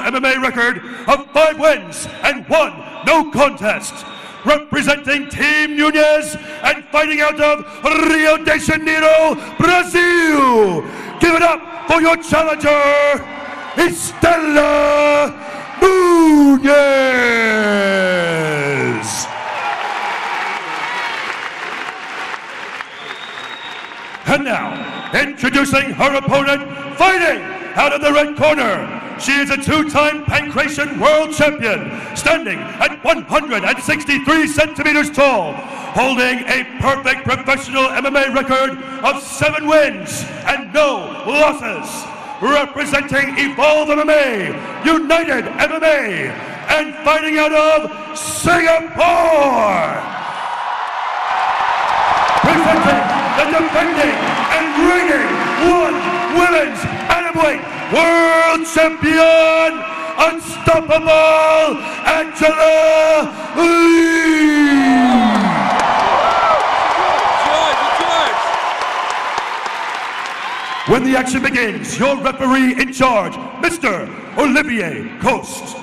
MMA record of 5 wins and 1 no contest. Representing Team Nunes and fighting out of Rio de Janeiro, Brazil. Give it up for your challenger, Istela Nunes. And now, introducing her opponent, fighting out of the red corner. She is a 2-time Pankration World Champion, standing at 163 centimeters tall, holding a perfect professional MMA record of 7 wins and no losses. Representing Evolve MMA, United MMA, and fighting out of Singapore. Presenting the defending and reigning women's atomweight world champion, unstoppable Angela Lee. When the action begins, your referee in charge, Mr. Olivier Coste.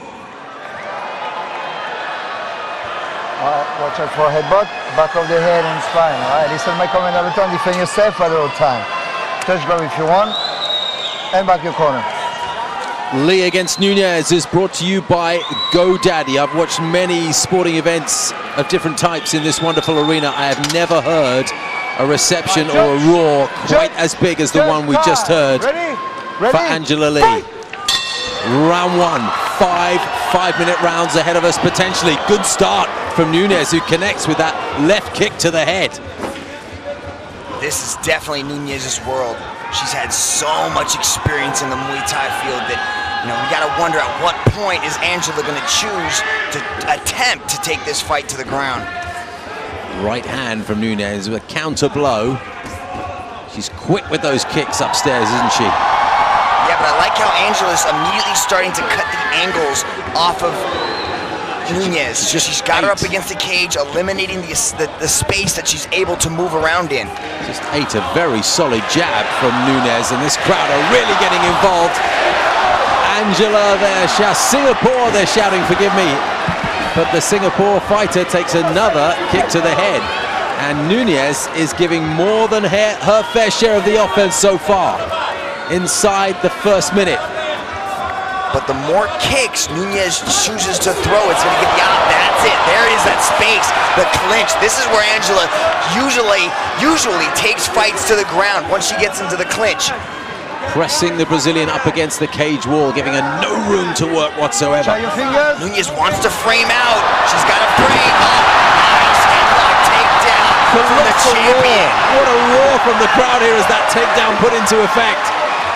Watch out for headbutt, back of the head and spine. Alright, listen my comment every time, defend yourself at all time. Touch grab if you want, and back your corner. Lee against Nunes is brought to you by GoDaddy. I've watched many sporting events of different types in this wonderful arena. I have never heard a reception or a roar quite as big as the one we just heard for Angela Lee. Round 1, 5-minute rounds ahead of us potentially. Good start from Nunes, who connects with that left kick to the head. This is definitely Nunes' world. She's had so much experience in the Muay Thai field that, you know, we gotta wonder at what point is Angela gonna choose to attempt to take this fight to the ground. Right hand from Nunes with a counter blow. She's quick with those kicks upstairs, isn't she? Yeah, but I like how Angela's immediately starting to cut the angles off of Nunes. She's got her up against the cage, eliminating the space that she's able to move around in. Just ate a very solid jab from Nunes, and this crowd are really getting involved. Angela there, Singapore, they're shouting, forgive me. But the Singapore fighter takes another kick to the head. And Nunes is giving more than her fair share of the offense so far inside the first minute. But the more kicks Nunes chooses to throw, it's going to get the out. That's it. There is that space, the clinch. This is where Angela usually takes fights to the ground once she gets into the clinch. Pressing the Brazilian up against the cage wall, giving her no room to work whatsoever. Nunes wants to frame out. She's got to frame. Nice headlock takedown from the champion. What a roar from the crowd here as that takedown put into effect.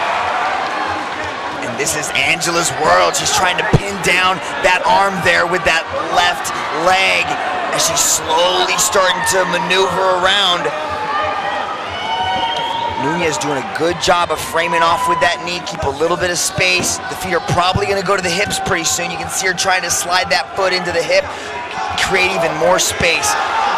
This is Angela's world. She's trying to pin down that arm there with that left leg as she's slowly starting to maneuver around. Nunes doing a good job of framing off with that knee, keep a little bit of space. The feet are probably going to go to the hips pretty soon. You can see her trying to slide that foot into the hip, create even more space.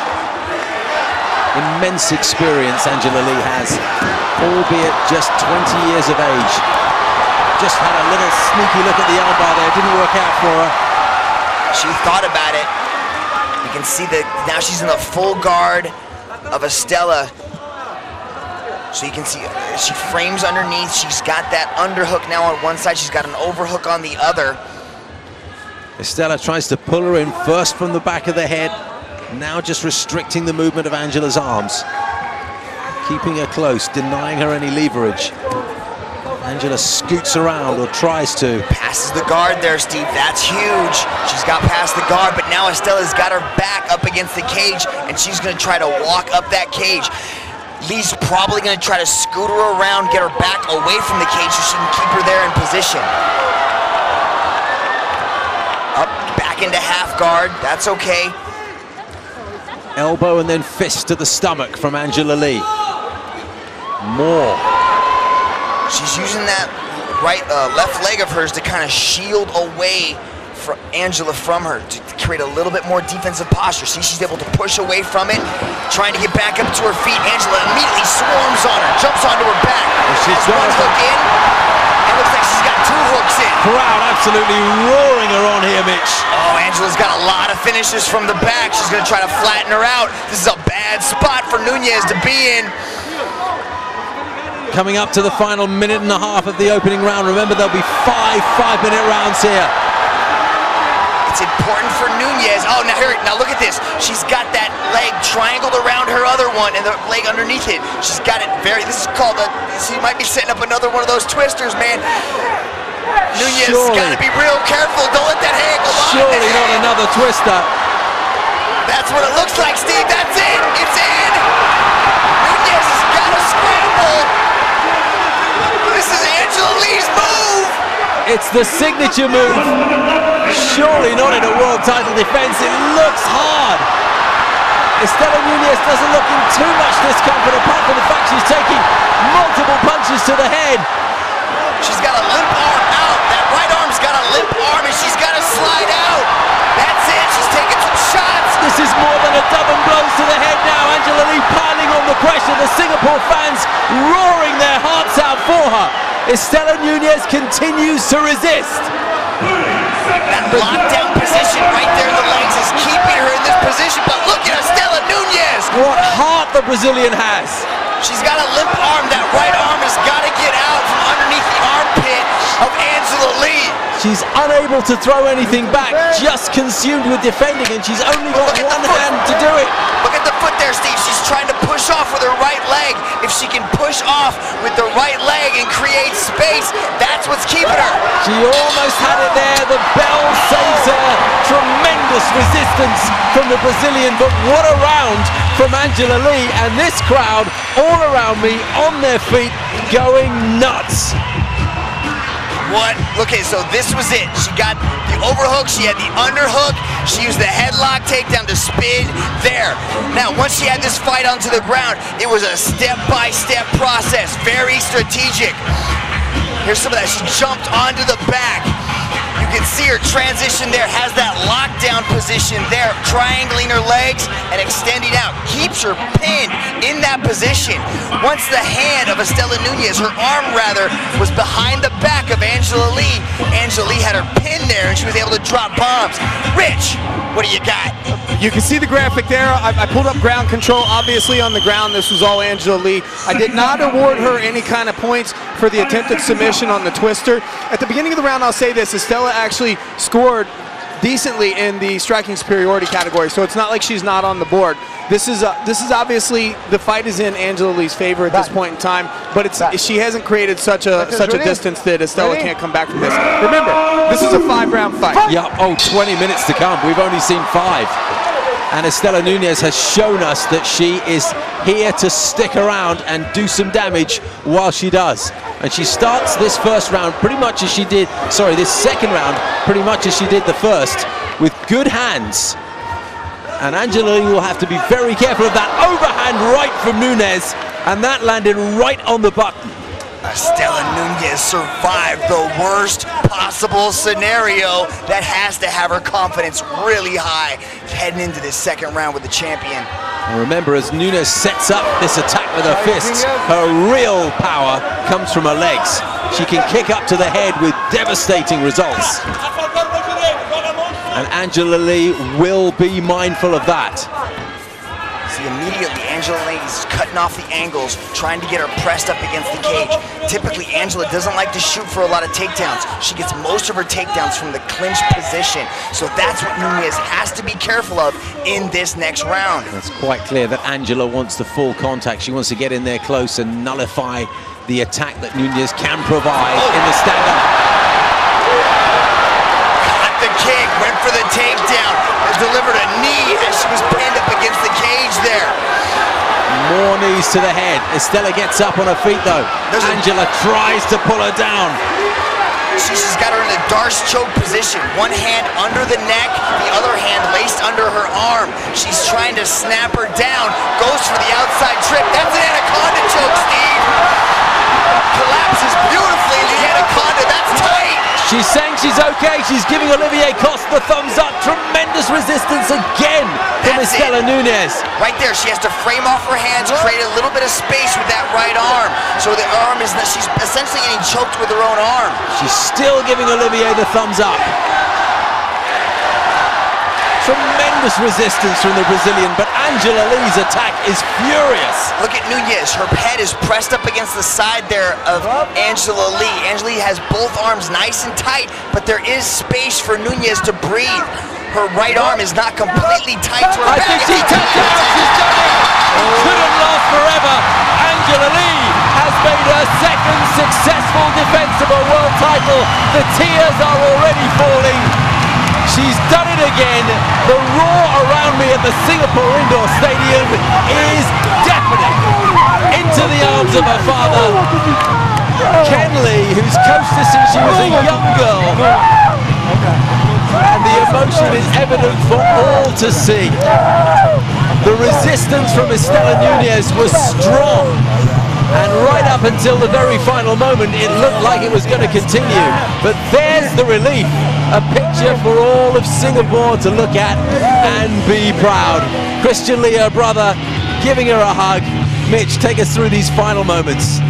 Immense experience Angela Lee has, albeit just 20 years of age. Just had a little sneaky look at the elbow there, didn't work out for her. She thought about it. You can see that now she's in the full guard of Istela. So you can see she frames underneath. She's got that underhook now on one side. She's got an overhook on the other. Istela tries to pull her in first from the back of the head. Now just restricting the movement of Angela's arms. Keeping her close, denying her any leverage. Angela scoots around, or tries to. Passes the guard there, Steve. That's huge. She's got past the guard, but now Istela's got her back up against the cage, and she's going to try to walk up that cage. Lee's probably going to try to scoot her around, get her back away from the cage so she can keep her there in position. Up, back into half guard. That's okay. Elbow and then fist to the stomach from Angela Lee. More. She's using that left leg of hers to kind of shield away from Angela from her, to create a little bit more defensive posture. See, she's able to push away from it, trying to get back up to her feet. Angela immediately swarms on her, jumps onto her back. She's got one hook in, and looks like she's got 2 overhooks in. Crowd absolutely roaring her on here, Mitch. Oh, Angela's got a lot of finishes from the back. She's going to try to flatten her out. This is a bad spot for Nunes to be in. Coming up to the final minute and a half of the opening round. Remember, there'll be 5-minute rounds here. It's important for Nunes. Oh, now look at this. She's got that leg triangled around her other one and the leg underneath it. She's got it this is called she might be setting up another one of those twisters, man. Nunes got to be real careful. Don't let that hand go by. Surely not another twister. That's what it looks like, Steve. That's it. It's in. Nunes has got to scramble. This is Angela Lee's move. It's the signature move. Surely not in a world title defense. It looks hard. Estela Nunes doesn't look in too much discomfort, apart from the fact she's taking multiple punches to the head. She's got a limp arm out. That right arm's got a limp arm and she's got to slide out. That's it. She's taking some shots. This is more than a dozen blows to the head now. Angela Lee piling on the pressure. The Singapore fans roaring their hearts out for her. Estela Nunes continues to resist. That lockdown position right there in the legs is keeping her in this position, but look at Estela Nunes! What heart the Brazilian has! She's got a limp arm. That right arm has got to get out from underneath the armpit of Angela Lee. She's unable to throw anything back, just consumed with defending, and she's only got one hand to do it. Look at the foot there, Steve. She's trying to push off with her right leg. If she can push off with the right leg and create space, that's what's keeping her. She almost had it there. The bell saves her. Tremendous resistance from the Brazilian, but what a round from Angela Lee, and this crowd all around me on their feet going nuts. Okay, so this was it. She got the overhook, she had the underhook, she used the headlock takedown to spin there. Now, once she had this fight onto the ground, it was a step-by-step process, very strategic. Here's some of that. She jumped onto the back. You can see her transition there, has that lockdown position there, triangling her legs and extending out. Keeps her pinned in that position. Once the hand of Estela Nunes, her arm rather, was behind the back of Angela Lee, Angela Lee had her pinned there and she was able to drop bombs. Rich, what do you got? You can see the graphic there. I pulled up ground control. Obviously on the ground, this was all Angela Lee. I did not award her any kind of points for the attempted submission on the twister. At the beginning of the round, I'll say this, Estela actually scored decently in the striking superiority category, so it's not like she's not on the board. This is obviously, the fight is in Angela Lee's favor at this point in time, but she hasn't created such a distance that Estela can't come back from this. Remember, this is a 5-round fight. Yeah, 20 minutes to come. We've only seen 5. And Estela Nunes has shown us that she is here to stick around and do some damage while she does. And she starts this first round pretty much as she did, this second round pretty much as she did the first, with good hands. And Angela Lee will have to be very careful of that overhand right from Nunes, and that landed right on the button. Estela Nunes survived the worst possible scenario. That has to have her confidence really high heading into this second round with the champion. And remember, as Nunes sets up this attack with her fists, her real power comes from her legs. She can kick up to the head with devastating results. And Angela Lee will be mindful of that. See, immediately Angela Lee is cutting off the angles, trying to get her pressed up against the cage. Typically, Angela doesn't like to shoot for a lot of takedowns. She gets most of her takedowns from the clinch position. So that's what Nunes has to be careful of in this next round. It's quite clear that Angela wants the full contact. She wants to get in there close and nullify the attack that Nunes can provide in the stand-up. Got the kick, went for the takedown, delivered a knee as she was pinned up against the cage there. More knees to the head. Estela gets up on her feet though. Angela tries to pull her down. She's got her in a Darce choke position. One hand under the neck, the other hand laced under her arm. She's trying to snap her down. Goes for the outside trip. That's an anaconda choke, Steve. collapses beautifully. The anaconda, that's tight. She's saying she's okay. She's giving Olivier Coste the thumbs up. Tremendous resistance again from That's Istela Nunes. Right there, she has to frame off her hands, create a little bit of space with that right arm. So the arm is, she's essentially getting choked with her own arm. She's still giving Olivier the thumbs up. Tremendous resistance from the Brazilian, but Angela Lee's attack is furious. Look at Nunes. Her head is pressed up against the side there of Angela Lee. Angela Lee has both arms nice and tight, but there is space for Nunes to breathe. Her right arm is not completely tight to her I back. think she tapped out. She's done it. It couldn't last forever. Angela Lee has made her second successful defense of a world title. The tears are already falling. She's done it again. The roar around me at the Singapore Indoor Stadium is deafening. Into the arms of her father, Ken Lee, who's coached her since she was a young girl. And the emotion is evident for all to see. The resistance from Istela Nunes was strong. And right up until the very final moment, it looked like it was going to continue. But there's the relief. A picture for all of Singapore to look at and be proud. Christian Lee, her brother, giving her a hug. Mitch, take us through these final moments.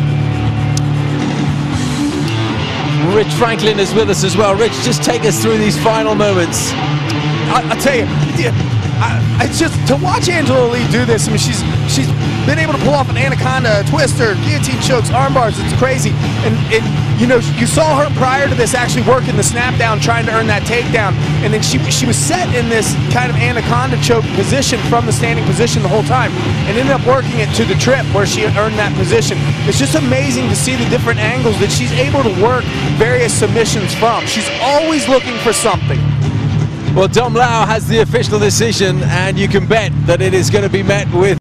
Rich Franklin is with us as well. Rich, just take us through these final moments. I'll tell you, it's just to watch Angela Lee do this. I mean, she's been able to pull off an anaconda, a twister, guillotine chokes, arm bars. It's crazy. And you know, you saw her prior to this actually working the snap down, trying to earn that takedown. And then she was set in this kind of anaconda choke position from the standing position the whole time, and ended up working it to the trip where she earned that position. It's just amazing to see the different angles that she's able to work various submissions from. She's always looking for something. Well, Dom Lau has the official decision, and you can bet that it is going to be met with